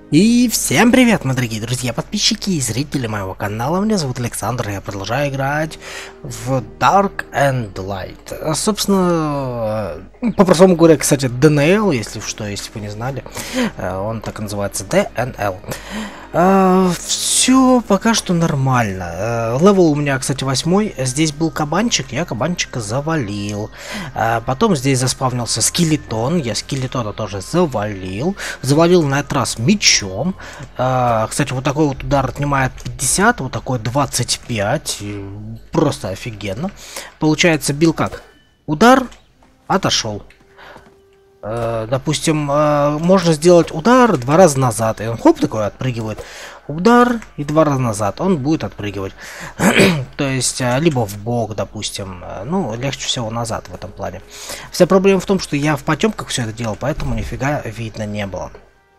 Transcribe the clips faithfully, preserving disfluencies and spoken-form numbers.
И всем привет, мои дорогие друзья, подписчики и зрители моего канала. Меня зовут Александр, и я продолжаю играть в Dark and Light. Собственно, по-простому говоря, кстати, ди эн эл, если что, если вы не знали, он так и называется, ди эн эл. Все пока что нормально. Левел у меня, кстати, восьмой. Здесь был кабанчик, я кабанчика завалил. Потом здесь заспавнился скелетон, я скелетона тоже завалил. Завалил на этот раз мечом. Кстати, вот такой вот удар отнимает пятьдесят, вот такой двадцать пять. Просто офигенно. Получается, бил как? Удар, отошел. Допустим, можно сделать удар два раза назад, и он хоп такой отпрыгивает. Удар и два раза назад, он будет отпрыгивать. То есть, либо в бок, допустим. Ну, легче всего назад в этом плане. Вся проблема в том, что я в потемках все это делал, поэтому нифига видно не было.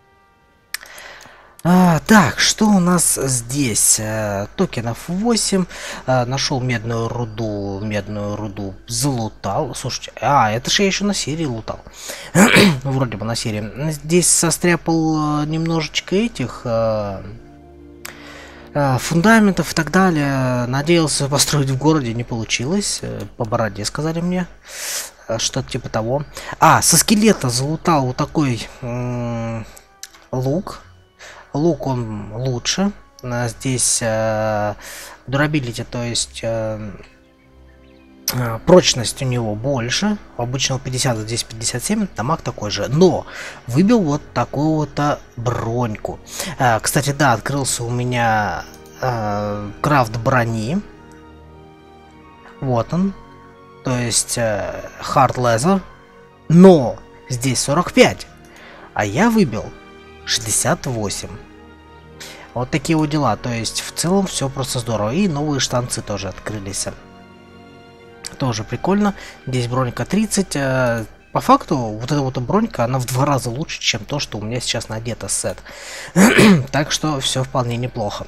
А, так, что у нас здесь? А, токенов восемь. А, нашел медную руду. Медную руду залутал. Слушайте, а, это же я еще на серии лутал. Вроде бы на серии. Здесь состряпал немножечко этих а, а, фундаментов и так далее. Надеялся построить в городе, не получилось. По бороде сказали мне. Что-то типа того. А, со скелета залутал вот такой лук. Лук он лучше. Здесь э, durability, то есть э, э, прочность у него больше. Обычно пятьдесят, здесь пятьдесят семь, дамаг такой же. Но выбил вот такую вот а, броньку. Э, кстати, да, открылся у меня э, крафт брони. Вот он. То есть э, hard leather. Но здесь сорок пять. А я выбил шестьдесят восемь. Вот такие вот дела. То есть в целом все просто здорово. И новые штанцы тоже открылись. Тоже прикольно. Здесь бронька тридцать. По факту вот эта вот бронька, она в два раза лучше, чем то, что у меня сейчас надето сет. Так что все вполне неплохо.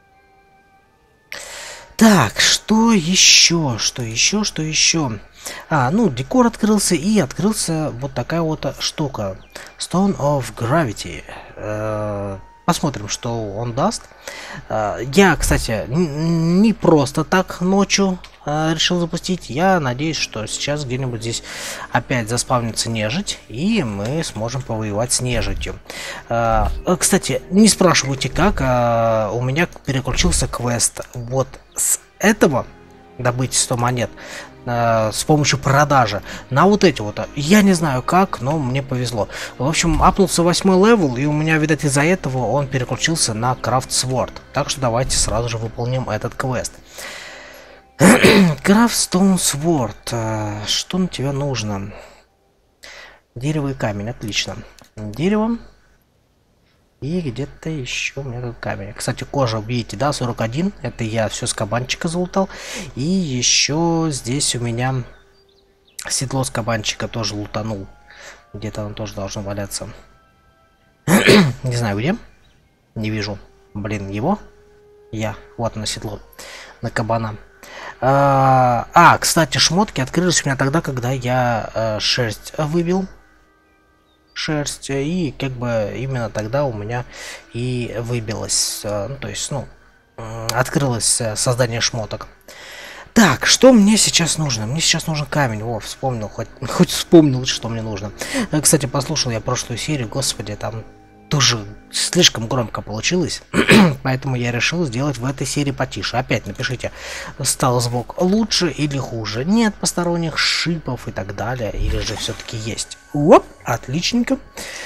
Так, что еще? Что еще? Что еще? А, ну, декор открылся, и открылся вот такая вот штука. Stone of Gravity. Э-э- посмотрим, что он даст. Э-э- я, кстати, не просто так ночью э- решил запустить. Я надеюсь, что сейчас где-нибудь здесь опять заспавнится нежить, и мы сможем повоевать с нежитью. Э-э- кстати, не спрашивайте как, э- у меня переключился квест. Вот с этого добыть сто монет с помощью продажи на вот эти вот. Я не знаю как, но мне повезло. В общем, апнулся восьмой левел, и у меня, видать, из-за этого он переключился на Craft Sword. Так что давайте сразу же выполним этот квест. Craft Stone Sword. Что на тебя нужно? Дерево и камень, отлично. Дерево. И где-то еще у меня тут камень. Кстати, кожа, видите, да, сорок один. Это я все с кабанчика залутал. И еще здесь у меня седло с кабанчика тоже лутанул. Где-то оно тоже должно валяться. Не знаю где. Не вижу. Блин, его. Я. Вот на седло. На кабана. А, а, кстати, шмотки открылись у меня тогда, когда я а, шерсть выбил. Шерсть, и как бы именно тогда у меня и выбилось, ну, то есть, ну, открылось создание шмоток. Так, что мне сейчас нужно? Мне сейчас нужен камень. О, вспомнил, хоть, хоть вспомнил, что мне нужно. Кстати, послушал я прошлую серию, господи, там тоже слишком громко получилось, поэтому я решил сделать в этой серии потише. Опять напишите, стал звук лучше или хуже. Нет посторонних шипов и так далее, или же все-таки есть. Оп, отличненько.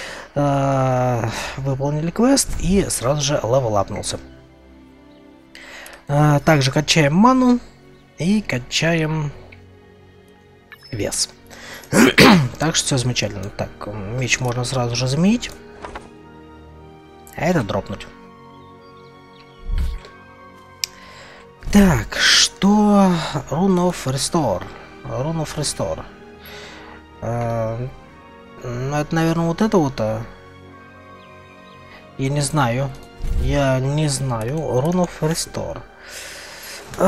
Выполнили квест и сразу же левел апнулся. Также качаем ману и качаем вес. Так что все замечательно. Так, меч можно сразу же заменить. А это дропнуть. Так, что? Rune of Restore. Rune of Restore. Uh, ну, это, наверное, вот это вот. А... Я не знаю. Я не знаю. Rune of Restore.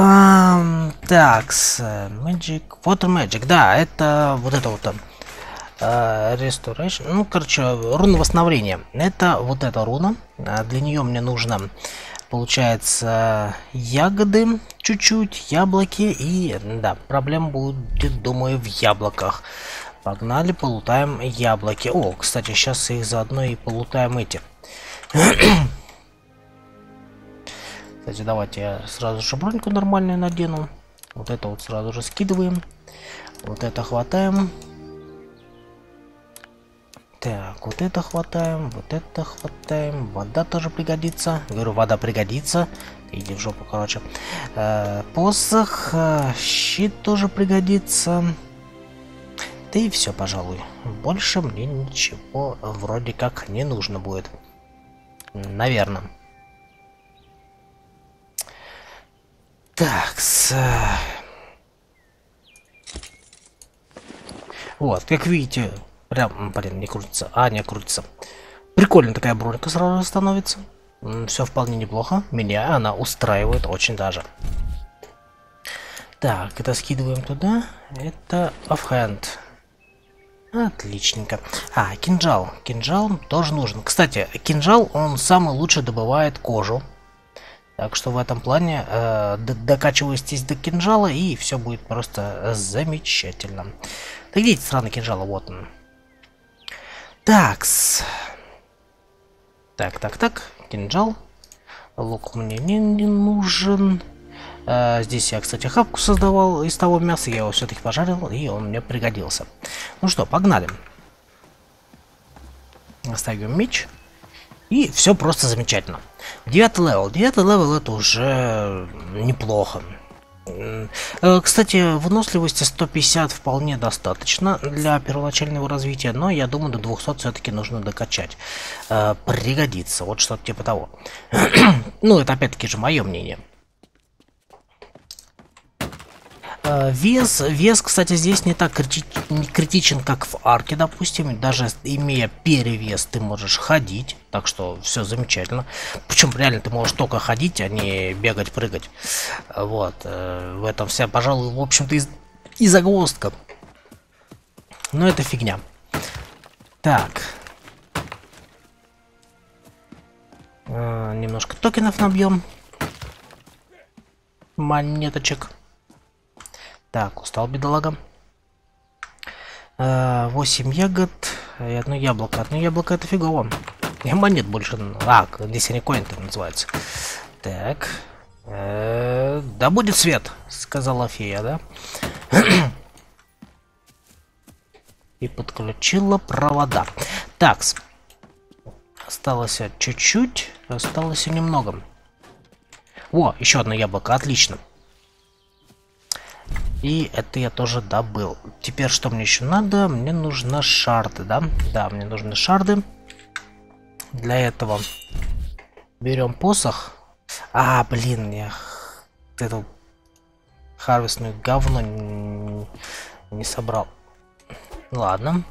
Uh, так, Magic. Water Magic. Да, это вот это вот. Uh, restoration. Ну, короче, руна восстановления. Это вот эта руна. Uh, для нее мне нужно, получается, ягоды чуть-чуть, яблоки. И, да, проблема будет, думаю, в яблоках. Погнали, полутаем яблоки. О, кстати, сейчас их заодно и полутаем эти. Кстати, давайте я сразу же броньку нормальную надену. Вот это вот сразу же скидываем. Вот это хватаем. Так, вот это хватаем, вот это хватаем. Вода тоже пригодится. Говорю, вода пригодится. Иди в жопу, короче. Э, посох, э, щит тоже пригодится. Да и все, пожалуй. Больше мне ничего вроде как не нужно будет. Наверное. Так, с... Вот, как видите, прям, блин, не крутится. А, не крутится. Прикольно такая бронька сразу становится. Все вполне неплохо. Меня она устраивает очень даже. Так, это скидываем туда. Это оффхенд. Отличненько. А, кинжал. Кинжал тоже нужен. Кстати, кинжал, он самый лучший добывает кожу. Так что в этом плане э, докачивайтесь до кинжала, и все будет просто замечательно. Так, видите, сраный кинжал, вот он. Такс. Так, так, так. Кинжал. Лук мне не, не нужен. Э, здесь я, кстати, хапку создавал из того мяса. Я его все-таки пожарил, и он мне пригодился. Ну что, погнали. Оставим меч. И все просто замечательно. Девятый левел. Девятый левел это уже неплохо. Кстати, выносливости сто пятьдесят вполне достаточно для первоначального развития, но я думаю, до двухсот все-таки нужно докачать. Пригодится, вот что-то типа того. Ну, это опять-таки же мое мнение. Вес, вес, кстати, здесь не так крити не критичен, как в арке, допустим. Даже имея перевес, ты можешь ходить. Так что все замечательно. Причем реально ты можешь только ходить, а не бегать, прыгать. Вот. В этом вся, пожалуй, в общем-то, и, и загвоздка. Но это фигня. Так. А, немножко токенов набьем. Монеточек. Так, устал бедолага. восемь ягод и одно яблоко. Одно яблоко это фигово. И монет больше. А, здесь они коин-то называются. Так. Э -э да будет свет, сказала фея, да? И подключила провода. Так. Осталось чуть-чуть. Осталось немного. О, еще одно яблоко. Отлично. И это я тоже добыл. Теперь что мне еще надо? Мне нужны шарды, да? Да, мне нужны шарды. Для этого берем посох. А, блин, я эту харвестную говно не, не собрал. Ладно.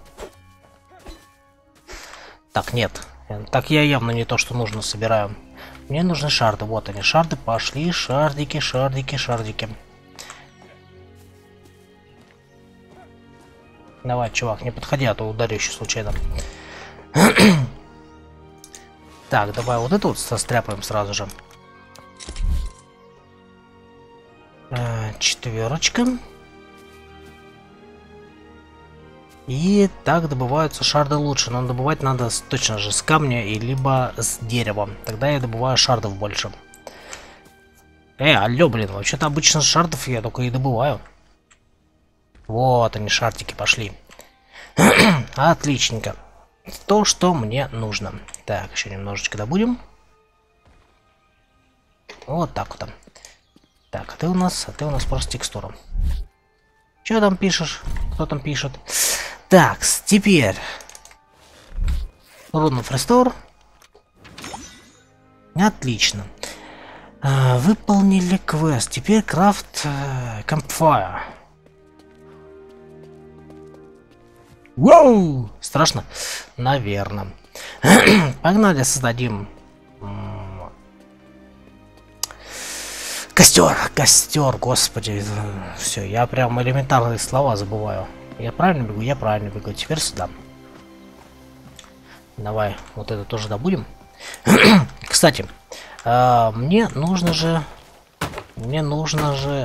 Так, нет. Так я явно не то, что нужно, собираю. Мне нужны шарды. Вот они, шарды пошли. Шардики, шардики, шардики. Давай, чувак, не подходи, а то ударю еще случайно. Так, давай вот это вот состряпаем сразу же. Э, четверочка. И так добываются шарды лучше. Но добывать надо точно же с камня и либо с дерева. Тогда я добываю шардов больше. Э, алло, блин, вообще-то обычно шардов я только и добываю. Вот они, шартики пошли. Отличненько. То, что мне нужно. Так, еще немножечко добудем. Вот так вот. Так, а ты у нас, а ты у нас просто текстура. Что там пишешь? Кто там пишет? Так, теперь. Rune of Restore. Отлично. А, выполнили квест. Теперь крафт uh, Campfire. Воу! Страшно? Наверное. Погнали, создадим костер, костер, господи. Все, я прям элементарные слова забываю. Я правильно бегу? Я правильно бегу. Теперь сюда. Давай, вот это тоже добудем. Кстати, э, мне нужно же... Мне нужно же...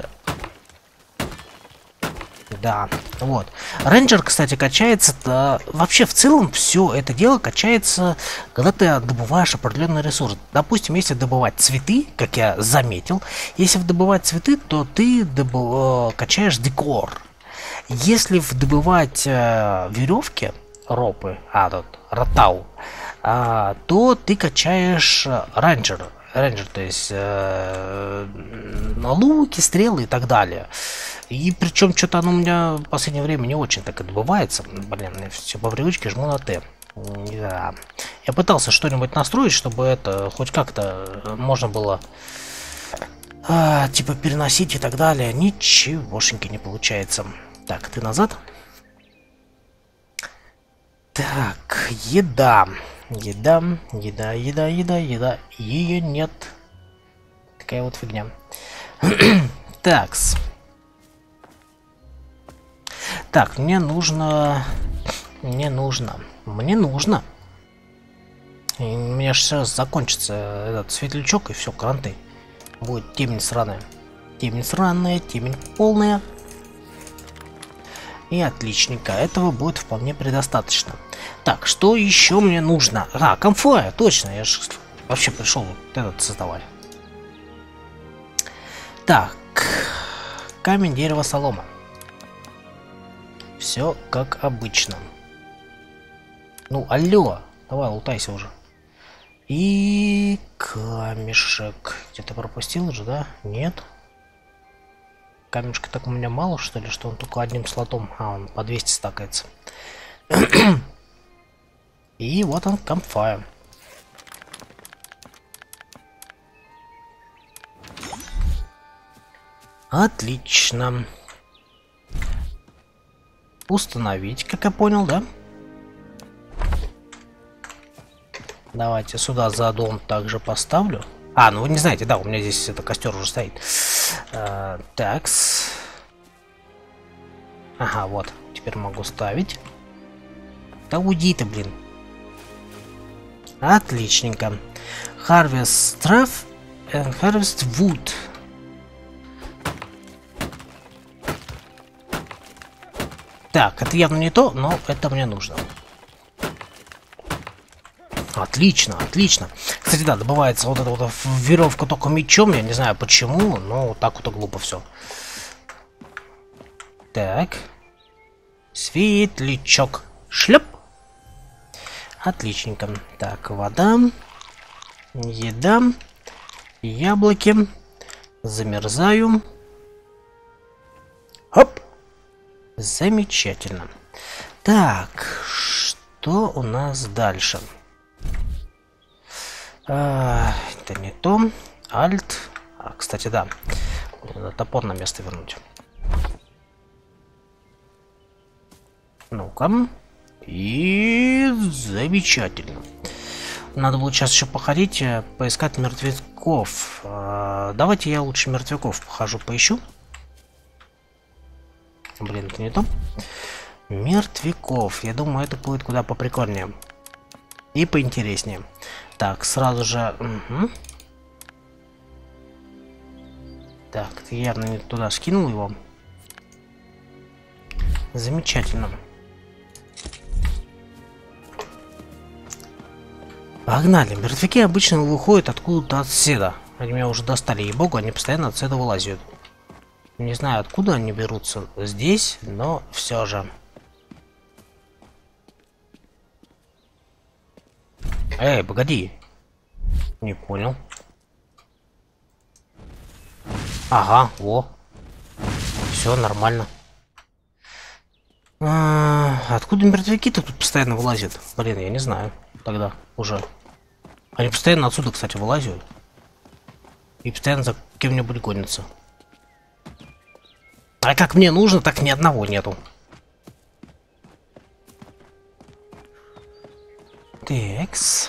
Да, вот. Рейнджер, кстати, качается... Да, вообще, в целом, все это дело качается, когда ты добываешь определенный ресурс. Допустим, если добывать цветы, как я заметил, если добывать цветы, то ты добыв... качаешь декор. Если добывать э, веревки, ропы, а, тут, ротау, а, то ты качаешь рейнджер. Рейнджер, то есть э, луки, стрелы и так далее. И причем что-то оно у меня в последнее время не очень так и добывается. Блин, я все по привычке жму на Т. Да. Я пытался что-нибудь настроить, чтобы это хоть как-то можно было а, типа переносить и так далее. Ничегошеньки не получается. Так, ты назад. Так, еда. Еда, еда, еда, еда, еда. Ее нет. Такая вот фигня. Такс. Так, мне нужно... Мне нужно... Мне нужно... И у меня же сейчас закончится этот светлячок, и все, кранты. Будет темень сраная. Темень сраная, темень полная. И отличненько. Этого будет вполне предостаточно. Так, что еще мне нужно? А, камфория, точно. Я же вообще пришел вот этот создавать. Так. Камень, дерево, солома. Все как обычно. Ну, алло. Давай, лутайся уже. И камешек. Где-то пропустил уже, да? Нет. Камешка так у меня мало, что ли, что он только одним слотом. А, он по двести стакается. И вот он, кампфайр. Отлично. Установить, как я понял, да? Давайте сюда за дом также поставлю. А, ну вы не знаете, да, у меня здесь это костер уже стоит. А, такс. Ага, вот. Теперь могу ставить. Да уйди ты, блин. Отличненько. Harvest Stuff and Harvest Wood. Так, это явно не то, но это мне нужно. Отлично, отлично. Кстати, да, добывается вот эта вот веревка только мечом. Я не знаю почему, но вот так вот глупо все. Так. Светлячок. Шлеп. Отличненько. Так, вода. Еда. Яблоки. Замерзаю. Хоп. Замечательно. Так, что у нас дальше? А, это не то. Альт. А, кстати, да. Надо топор на место вернуть. Ну-ка. И замечательно. Надо будет сейчас еще походить, поискать мертвяков. А, давайте я лучше мертвяков похожу, поищу. Блин, это не то. Мертвяков. Я думаю, это будет куда поприкольнее. И поинтереснее. Так, сразу же... Угу. Так, ты явно не туда скинул его. Замечательно. Погнали. Мертвяки обычно выходят откуда-то отседа. Они меня уже достали, ей-богу, они постоянно отседа вылазят. Не знаю, откуда они берутся здесь, но все же. Эй, погоди. Не понял. Ага, во. Все нормально. А, откуда мертвяки-то тут постоянно вылазят? Блин, я не знаю. Тогда уже. Они постоянно отсюда, кстати, вылазят. И постоянно за кем-нибудь гонятся. А как мне нужно, так ни одного нету. Текс.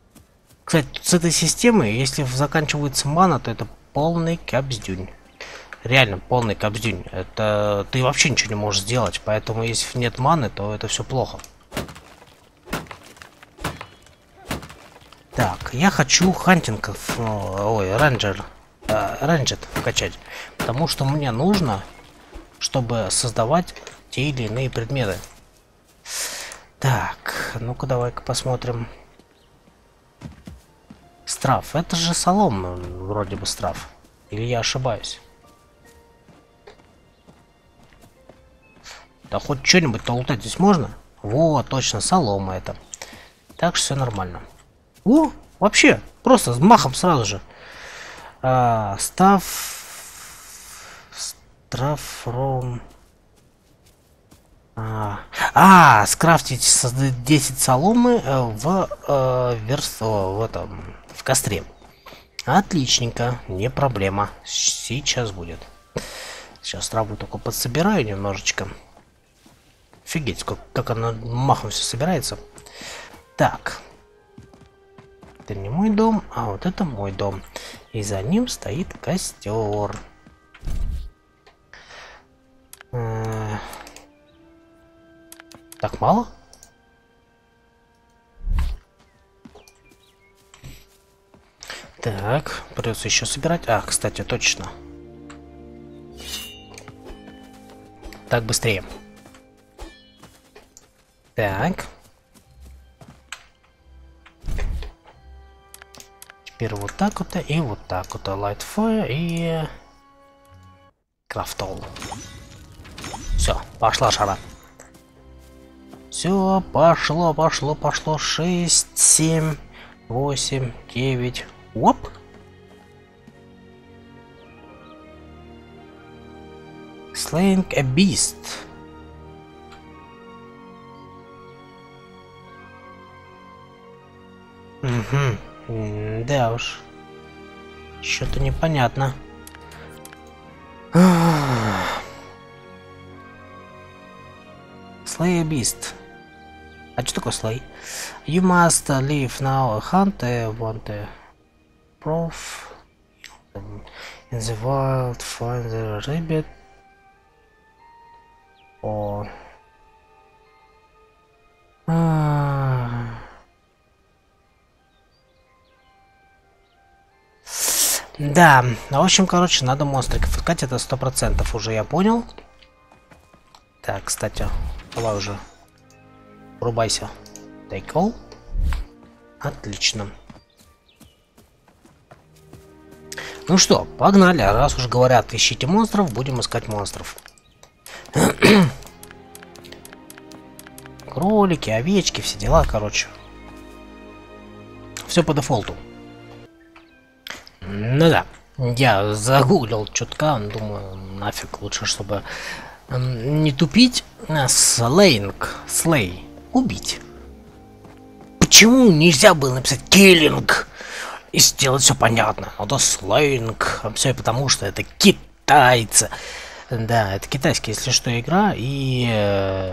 Кстати, с этой системой, если заканчивается мана, то это полный капздюнь. Реально полный кобздюнь. Это ты вообще ничего не можешь сделать. Поэтому если нет маны, то это все плохо. Так, я хочу хантингов, ой, рейнджер, э, рейнджет вкачать. Потому что мне нужно, чтобы создавать те или иные предметы. Так, ну-ка давай-ка посмотрим. Страф, это же солома, вроде бы страф. Или я ошибаюсь? Да хоть что-нибудь-то лутать здесь можно? Вот, точно, солома это. Так что все нормально. О, вообще, просто с махом сразу же. А, став... Страфром... А, а, скрафтить десять соломы в, э, верс... в этом... в костре. Отличненько, не проблема. Сейчас будет. Сейчас траву только подсобираю немножечко. Офигеть, как, как она махом все собирается. Так. Это не мой дом, а вот это мой дом. И за ним стоит костер. Э-э- так мало? Так, придется еще собирать. А, кстати, точно. Так быстрее. Так. Теперь вот так вот и вот так вот. Light fire и крафтол. Все, пошла шара. Все, пошло, пошло, пошло. шесть, семь, восемь, девять. Оп. Slaying a beast. Угу. Да уж. Что-то непонятно. Slay a beast. А что такое slay? You must leave now a hunt, uh, want a proof in the wild, find the rabbit or ah. Да, в общем, короче, надо монстриков искать, это сто процентов уже я понял. Так, кстати, давай уже врубайся. Take all. Отлично. Ну что, погнали. Раз уж говорят, ищите монстров, будем искать монстров. Кролики, овечки, все дела, короче. Все по дефолту. Ну да, я загуглил чутка, думаю, нафиг, лучше, чтобы не тупить. Слейнг, слей, убить. Почему нельзя было написать киллинг и сделать все понятно? Надо слейнг, все потому что это китайцы. Да, это китайская, если что, игра, и э,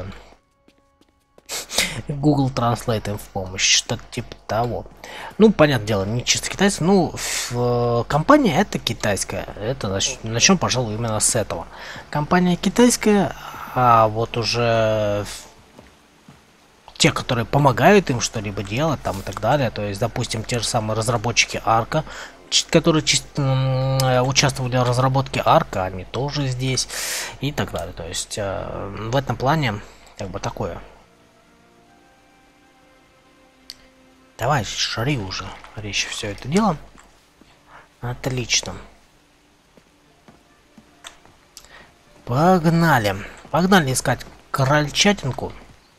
Google Translate им в помощь, что-то типа того. Ну, понятное дело, не чисто китайцы, ну, в, компания это китайская, это нач, начнем, пожалуй, именно с этого. Компания китайская, а вот уже те, которые помогают им что-либо делать, там и так далее, то есть, допустим, те же самые разработчики Арка, которые участвовали в разработке Арка, они тоже здесь и так далее. То есть э, в этом плане как бы такое. Давай, шари уже речь все это дело. Отлично. Погнали. Погнали искать крольчатинку.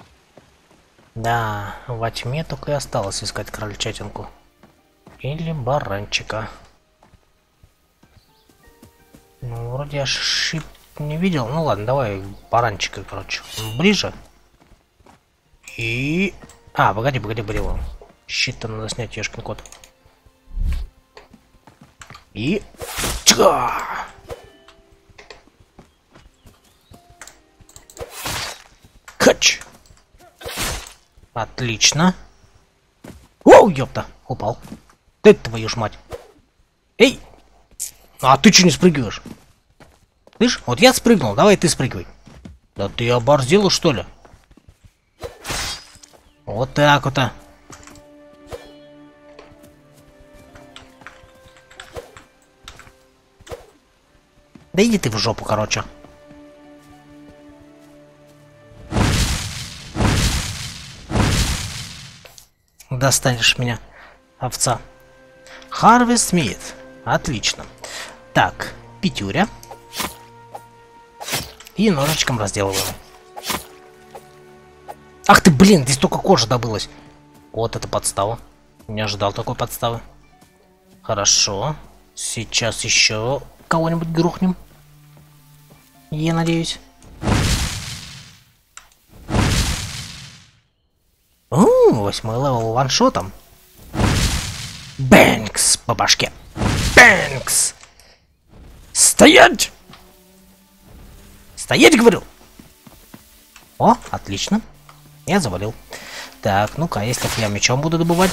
Да, во тьме только и осталось искать крольчатинку. Или баранчика. Ну, вроде я шип не видел. Ну ладно, давай баранчика, короче. Ближе. И... А, погоди, погоди, погоди. Щит-то надо снять, ешкин кот. И... Ча! Хач! Отлично. Оу, ёпта, упал. Ты твою ж мать. Эй! А ты че не спрыгиваешь? Слышь, вот я спрыгнул, давай ты спрыгивай. Да ты оборзела, что ли? Вот так вот. -то. Да иди ты в жопу, короче. Достанешь меня, овца. Harvest Meat. Отлично. Так, пятюря. И ножичком разделываем. Ах ты, блин, здесь только кожа добылась. Вот это подстава. Не ожидал такой подставы. Хорошо. Сейчас еще кого-нибудь грохнем. Я надеюсь. О, восьмой левел ваншотом. Бэнкс по башке. Бэнкс! Стоять! Стоять, говорю! О, отлично. Я завалил. Так, ну-ка, если я мечом буду добывать.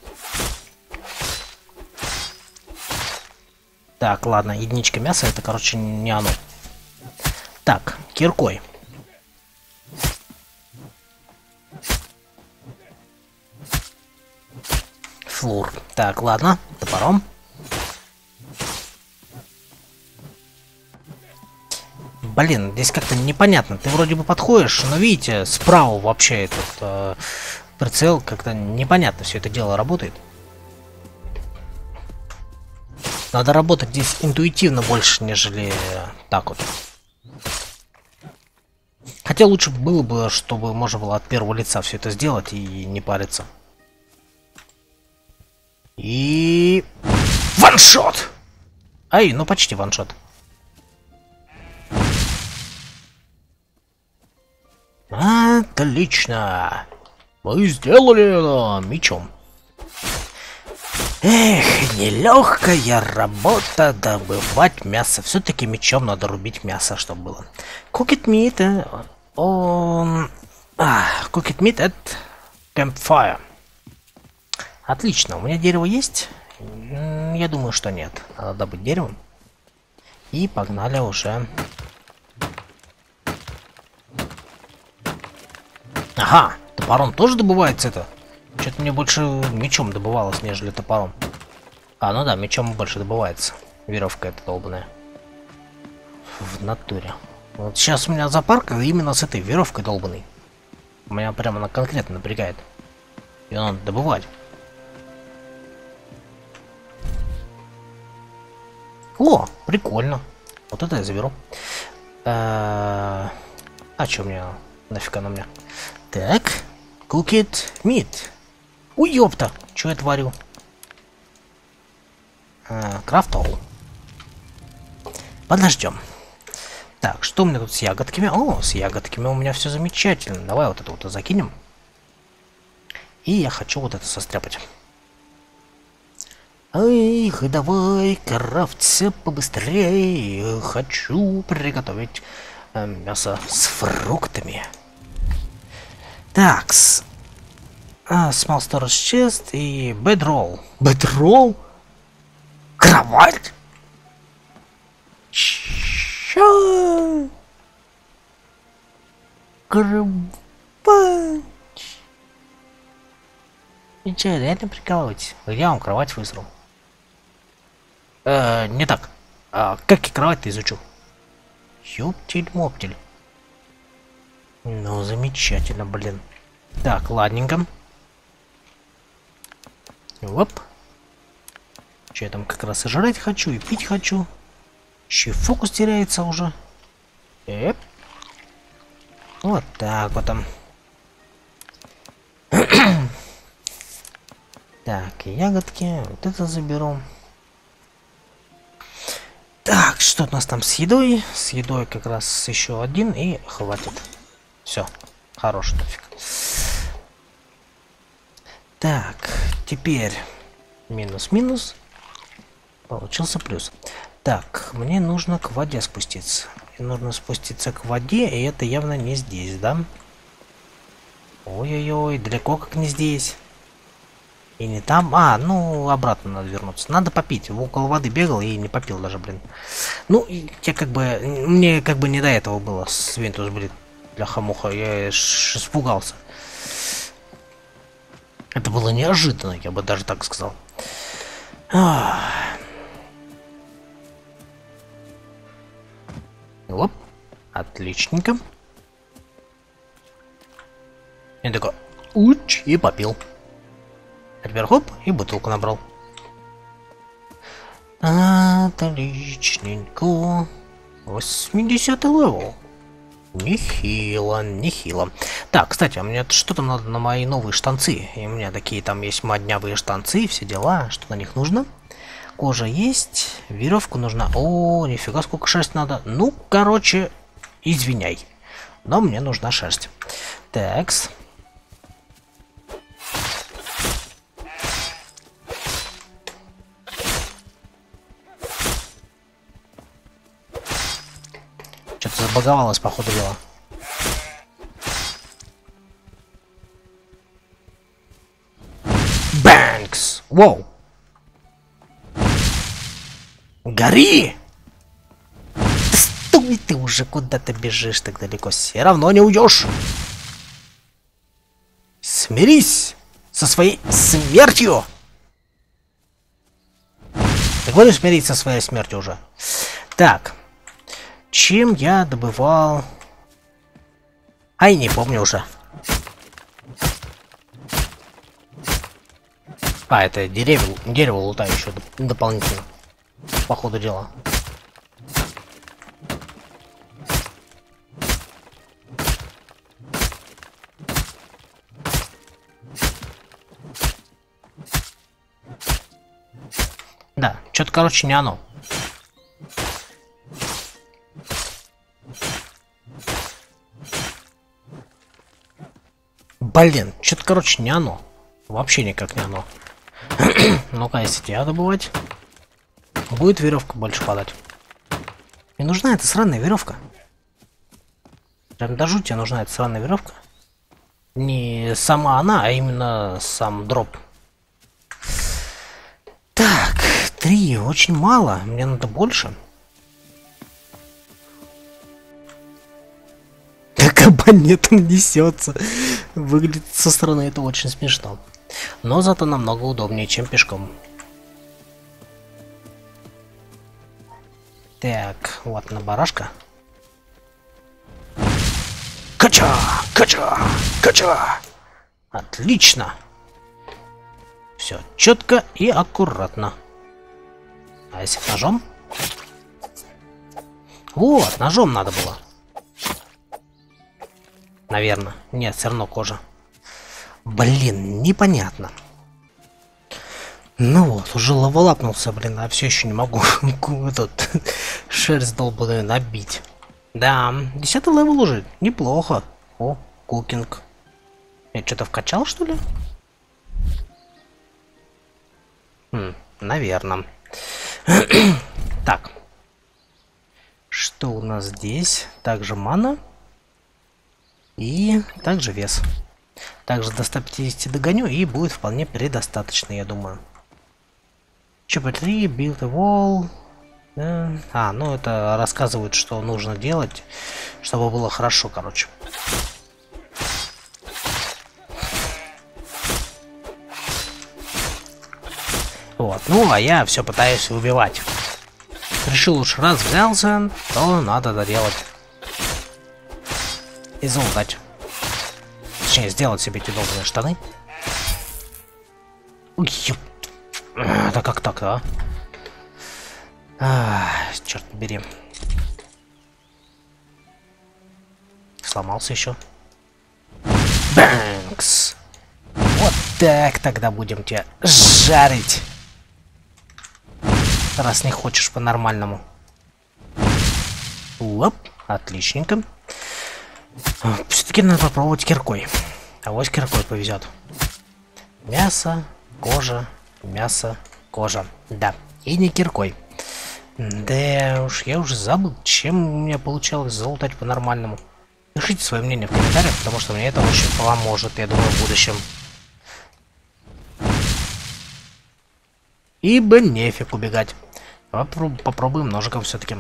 Так, ладно, единичка мяса, это, короче, не оно. Так, киркой. Флур. Так, ладно, топором. Блин, здесь как-то непонятно. Ты вроде бы подходишь, но видите, справа вообще этот э, прицел, как-то непонятно все это дело работает. Надо работать здесь интуитивно больше, нежели так вот. Хотя лучше было бы, чтобы можно было от первого лица все это сделать и не париться. И... ваншот! Ай, ну почти ваншот. Отлично! Мы сделали это мечом. Эх, нелегкая работа добывать мясо. Все-таки мечом надо рубить мясо, чтобы было. Cooked meat, э, он... а, cooked meat at campfire. Отлично, у меня дерево есть? Я думаю, что нет. Надо добыть дерево. И погнали уже. Ага, топором тоже добывается это? Что-то мне больше мечом добывалось, нежели топором. А, ну да, мечом больше добывается. Веревка эта долбаная. В натуре. Вот сейчас у меня запарка именно с этой веревкой долбаной. Меня прямо она конкретно напрягает. Ее надо добывать. О, прикольно. Вот это я заберу. А, а что мне? Нафиг оно мне? Так, cooked meat. Ой, ёпта, что я творю? А, крафтовал. Подождем. Так, что у меня тут с ягодками? О, с ягодками у меня все замечательно. Давай вот это вот закинем. И я хочу вот это состряпать. Эх, давай, крафтся побыстрее. Хочу приготовить э, мясо с фруктами. Такс. А, small storage chest и bedroll. Bedroll? Кровать? Чё? Кровать? И чё, реально прикалываетесь? Я вам кровать высрал. Э, не так. А, как я кровать-то изучу? Ёптель-моптель. Ну, замечательно, блин. Так, ладненько. Оп. Че я там как раз и жрать хочу, и пить хочу. Еще и фокус теряется уже. Эп. Вот так вот там. Так, ягодки. Вот это заберу. Так, что у нас там с едой? С едой как раз еще один, и хватит. Все, хорош нафиг. Так, теперь минус-минус. Получился плюс. Так, мне нужно к воде спуститься. Мне нужно спуститься к воде, и это явно не здесь, да? Ой-ой-ой, далеко как не здесь. И не там. А, ну, обратно надо вернуться. Надо попить. Около воды бегал и не попил даже, блин. Ну, я как бы... Мне как бы не до этого было. Свинтус, блин. Бляха-муха. Я аж испугался. Это было неожиданно, я бы даже так сказал. Ах. Оп. Отличненько. Я такой... Уч! И попил. А теперь хоп, и бутылку набрал. Отличненько. восьмидесятый левел. Нехило, нехило. Так, кстати, а мне что там надо на мои новые штанцы? И у меня такие там есть моднявые штанцы, все дела. Что на них нужно? Кожа есть, веревку нужна. О, нифига, сколько шерсть надо. Ну, короче, извиняй. Но мне нужна шерсть. Такс. Что-то забаговалось, походу, дело. Бэнкс! Воу! Гори! Стой ты уже, куда ты бежишь так далеко? Все равно не уйдешь! Смирись со своей смертью! Ты говоришь смириться со своей смертью уже? Так. Чем я добывал... Ай, не помню уже. А, это деревья, дерево лутающее дополнительно. По ходу дела. Да, что-то, короче, не оно. Блин, что-то, короче, не оно. Вообще никак не оно. Ну-ка, если тебя добывать, будет веревка больше падать. Мне нужна эта сраная веревка. Прям до жути нужна эта сраная веревка. Не сама она, а именно сам дроп. Так, три, очень мало. Мне надо больше. Кабанетом несется. Выглядит со стороны это очень смешно. Но зато намного удобнее, чем пешком. Так, вот на барашка. Кача! Кача! Кача! Отлично! Все четко и аккуратно. А если ножом? Вот, ножом надо было. Наверное. Нет, все равно кожа. Блин, непонятно. Ну вот, уже лавелапнулся, блин, а все еще не могу этот шерсть долбаную набить. Да, десятый левел уже. Неплохо. О, кукинг. Я что-то вкачал, что ли? Хм, наверное. Так. Что у нас здесь? Также мана. И также вес. Также до ста пятидесяти догоню, и будет вполне предостаточно, я думаю. Чопа три, build a wall. Да. А, ну это рассказывают, что нужно делать, чтобы было хорошо, короче. Вот, ну а я все пытаюсь убивать. Решил уж раз взялся, то надо доделать. И залутать. Точнее, сделать себе эти долбаные штаны. Ой, ёп. Да как так, а? А, черт побери. Сломался еще. Бэнкс. Вот так тогда будем тебя жарить. Раз не хочешь по-нормальному. Оп, отличненько. Все-таки надо попробовать киркой. А вот киркой повезет. Мясо, кожа, мясо, кожа. Да, и не киркой. Да уж, я уже забыл, чем у меня получалось залутать по-нормальному. Пишите свое мнение в комментариях, потому что мне это очень поможет, я думаю, в будущем. ибо нефиг убегать. Попроб попробуем ножиком все-таки.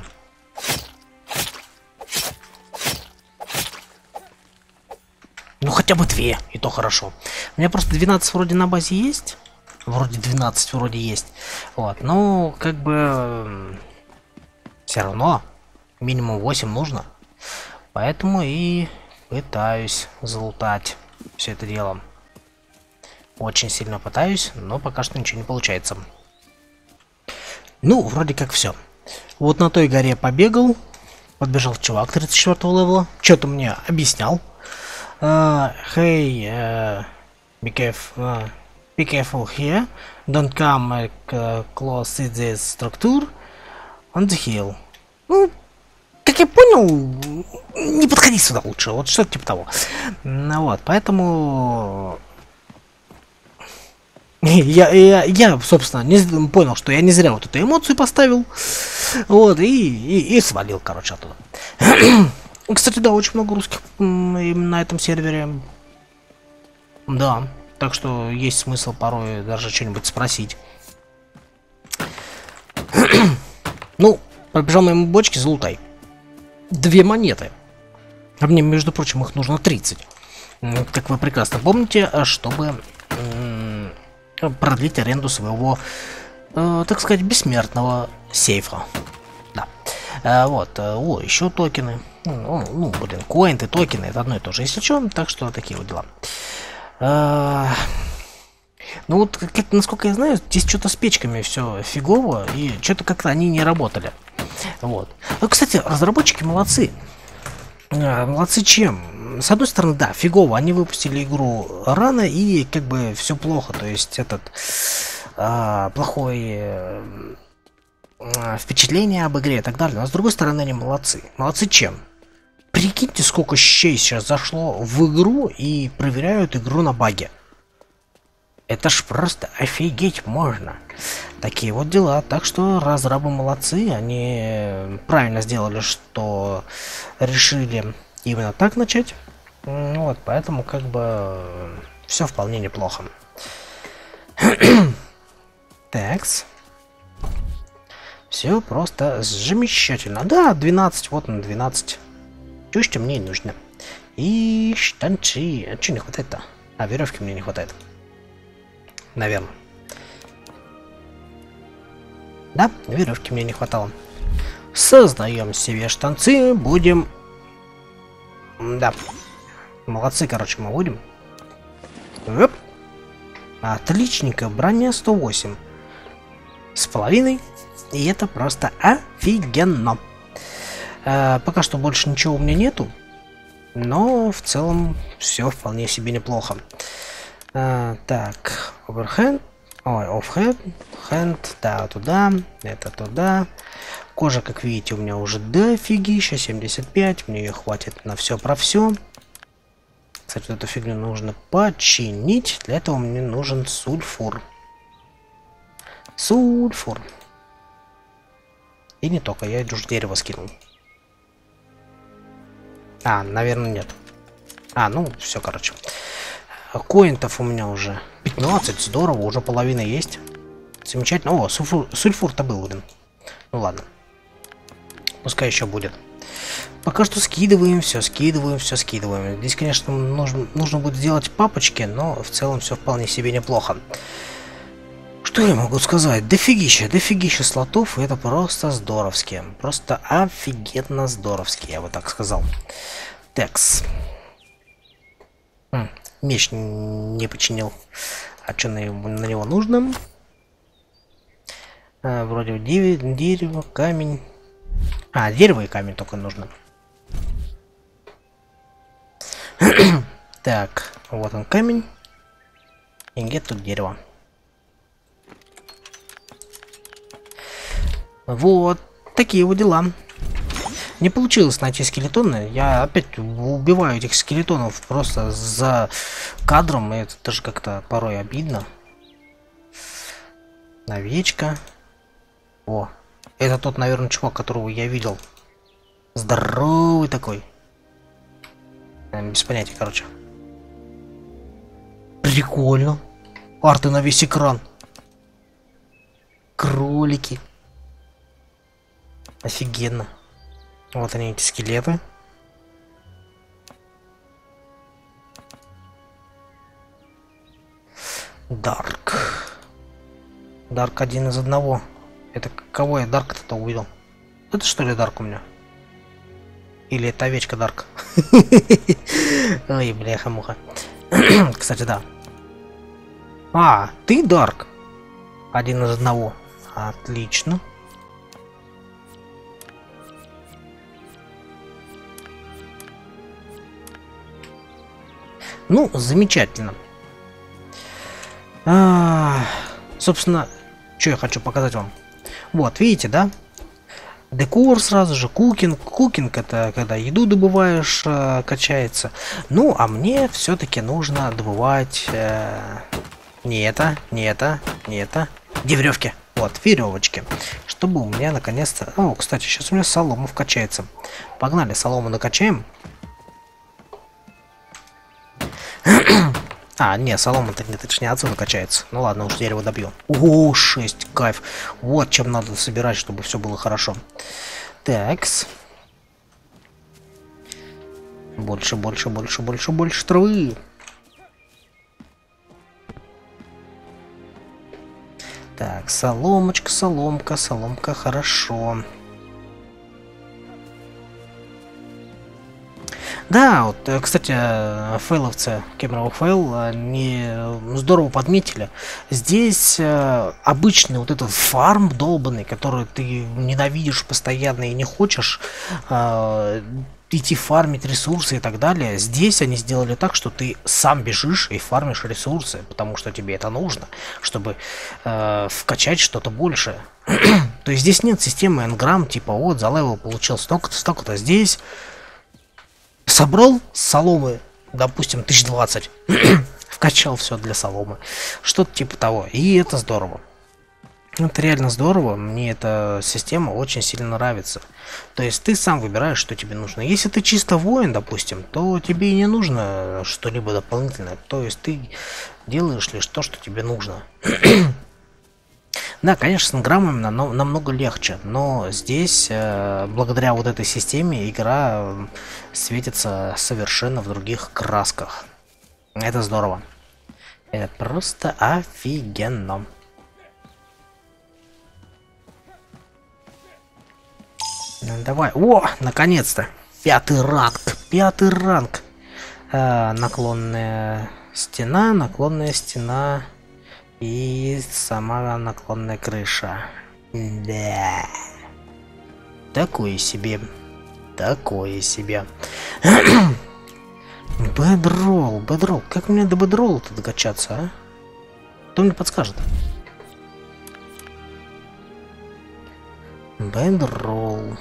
Ну хотя бы две, и то хорошо. У меня просто двенадцать вроде на базе есть. Вроде двенадцать вроде есть. Вот, ну как бы все равно минимум восемь нужно. Поэтому и пытаюсь залутать все это дело. Очень сильно пытаюсь, но пока что ничего не получается. Ну, вроде как все. Вот на той горе побегал. Подбежал чувак тридцать четвёртого левела. Что-то мне объяснял. Uh, hey, uh, be careful, uh, be careful here. Don't come uh, close to this structure on the hill. Ну, как я понял, не подходи сюда лучше. Вот что-то типа того. Ну вот, поэтому... Я, я, я, собственно, не понял, что я не зря вот эту эмоцию поставил. Вот, и, и, и свалил, короче, оттуда. Кстати, да, очень много русских именно на этом сервере. Да, так что есть смысл порой даже что-нибудь спросить. Ну, пробежал мимо бочки, залутай. Две монеты. А мне, между прочим, их нужно тридцать. Как вы прекрасно помните, чтобы продлить аренду своего, э, так сказать, бессмертного сейфа. Да. Э, вот. О, еще токены. Ну, ну, блин, коинты, токены, это одно и то же, если что. Так что такие вот дела. Э, ну вот, как, насколько я знаю, здесь что-то с печками все фигово, и что-то как-то они не работали. Вот. Ну, кстати, разработчики молодцы. Э, молодцы чем? С одной стороны, да, фигово, они выпустили игру рано и как бы все плохо, то есть этот э, плохой э, впечатление об игре и так далее. Но с другой стороны, они молодцы. Молодцы чем? Прикиньте, сколько щей сейчас зашло в игру и проверяют игру на баги. Это ж просто офигеть можно. Такие вот дела. Так что разрабы молодцы. Они правильно сделали, что решили именно так начать. Вот, поэтому как бы все вполне неплохо. Такс. Все просто замечательно. Да, двенадцать, вот на двенадцать. Чё что мне нужно? И штанцы. А что не хватает-то? А, веревки мне не хватает. Наверное. Да, веревки мне не хватало. Создаем себе штанцы. Будем... Да. Молодцы, короче, мы будем. Оп. Отличненько. Броня сто восемь. С половиной. И это просто офигенно. А, пока что больше ничего у меня нету. Но в целом все вполне себе неплохо. А, так, overhand. Ой, offhand. Hand, да, туда. Это туда. Кожа, как видите, у меня уже дофигища. семьдесят пять. Мне ее хватит на все про все. Кстати, эту фигню нужно починить. Для этого мне нужен сульфур. Сульфур. И не только, я уже дерево скинул. А, наверное, нет. А, ну, все, короче. Коинтов у меня уже пятнадцать, здорово, уже половина есть. Замечательно. О, сульфур, сульфур-то был, блин. Ну ладно. Пускай еще будет. Пока что скидываем, все скидываем, все скидываем. Здесь, конечно, нужно, нужно будет сделать папочки, но в целом все вполне себе неплохо. Что я могу сказать? Дофигища, дофигища слотов, и это просто здоровски. Просто офигенно здоровски, я бы так сказал. Текс. Хм, меч не починил. А что на, на него нужно? А, вроде дерево, дерево, камень. А, дерево и камень только нужно. Так, вот он камень. И где тут дерево? Вот такие вот дела. Не получилось найти скелетоны. Я опять убиваю этих скелетонов просто за кадром. И это даже как-то порой обидно. Овечка. О, это тот, наверное, чувак, которого я видел. Здоровый такой. Без понятия, короче. Прикольно. Арты на весь экран. кролики. Офигенно. Вот они, эти скелеты. Дарк. Дарк один из одного. Это кого я Дарк-то увидел? Это что ли Дарк у меня? Или это овечка Дарк? Ой, бляха-муха. Кстати, да. А, ты Дарк? Один из одного. Отлично. Ну, замечательно. А, собственно, что я хочу показать вам. Вот, видите, да? Декор сразу же, кукинг. Кукинг это когда еду добываешь, э, качается. Ну, а мне все-таки нужно добывать э, не это, не это, не это. Где веревки? Вот, веревочки. Чтобы у меня наконец-то... О, кстати, сейчас у меня солома вкачается. Погнали, солому накачаем. А, не, солома-то не, точнее отсюда качается. Ну ладно, уж дерево добью. О, шесть, кайф. Вот чем надо собирать, чтобы все было хорошо. Такс. Больше, больше, больше, больше, больше травы. Так, соломочка, соломка, соломка, хорошо. Да, вот, кстати, фейловцы, Кемерово фейл, они здорово подметили. Здесь э, обычный вот этот фарм долбанный, который ты ненавидишь постоянно и не хочешь э, идти фармить ресурсы и так далее. Здесь они сделали так, что ты сам бежишь и фармишь ресурсы, потому что тебе это нужно, чтобы э, вкачать что-то большее. То есть здесь нет системы энграмм, типа вот за левел получил столько-то, столько-то. Здесь собрал соломы, допустим, тысяч двадцать, вкачал все для соломы, что-то типа того, и это здорово. Это реально здорово, мне эта система очень сильно нравится. То есть ты сам выбираешь, что тебе нужно. Если ты чисто воин, допустим, то тебе и не нужно что-либо дополнительное. То есть ты делаешь лишь то, что тебе нужно. Да, конечно, с инграммами нам, намного легче, но здесь, э, благодаря вот этой системе, игра светится совершенно в других красках. Это здорово. Это просто офигенно. Давай. О, наконец-то. Пятый ранг. Пятый ранг. Э, наклонная стена, наклонная стена и сама наклонная крыша. Да. Такое себе. Такое себе. Бедролл, бедролл. Как мне до бедролла-то докачаться, а? Кто мне подскажет? Бедролл.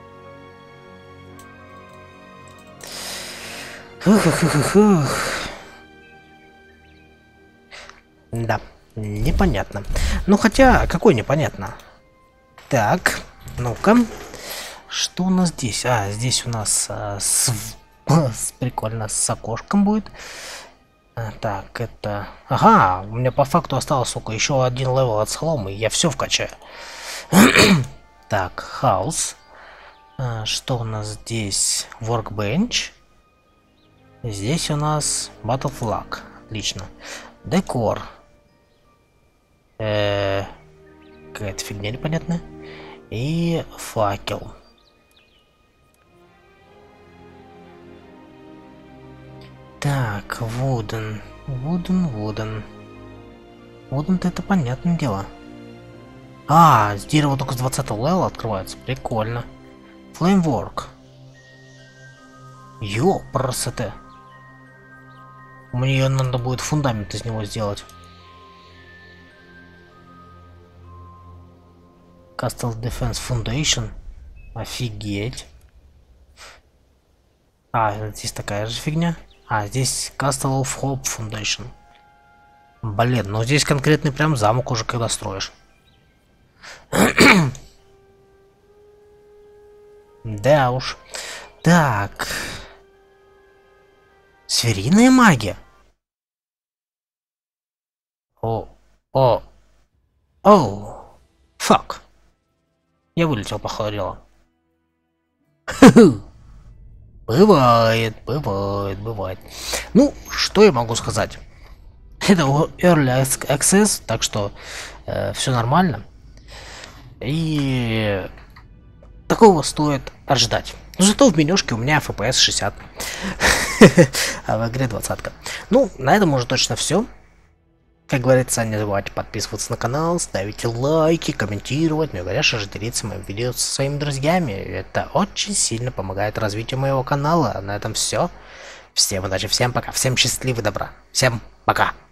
Да, непонятно. Ну хотя, какой непонятно? Так, ну-ка. Что у нас здесь? А, здесь у нас а, с, с, прикольно, с окошком будет. А, так, это... Ага, у меня по факту осталось, сука, еще один левел от соломы, и я все вкачаю. Так, хаус. А, что у нас здесь? Workbench. Здесь у нас Battle Flag. Отлично. Декор. Э-э- Какая-то фигня непонятная. И факел. Так, Wooden. Wooden, Wooden. Wooden-то это понятное дело. А, с дерева только с двадцатого левела открывается. Прикольно. Flamework. Ёпрст. Мне надо будет фундамент из него сделать. Castle Defense Foundation. Офигеть. А, здесь такая же фигня. А, здесь Castle of Hope Foundation. Блин, ну здесь конкретный прям замок уже когда строишь. Да уж. Так. Сферийная магия. О, о, о. Фак. Я вылетел, походу. Бывает, бывает, бывает. Ну, что я могу сказать? Это Early Access, так что э, все нормально. И такого стоит ожидать. Но зато в менюшке у меня эф пи эс шестьдесят, а в игре двадцатка. Ну, на этом уже точно все. Как говорится, не забывайте подписываться на канал, ставить лайки, комментировать, ну и, конечно же, делиться моим видео со своими друзьями. Это очень сильно помогает развитию моего канала. На этом все. Всем удачи, всем пока, всем счастливого добра, всем пока.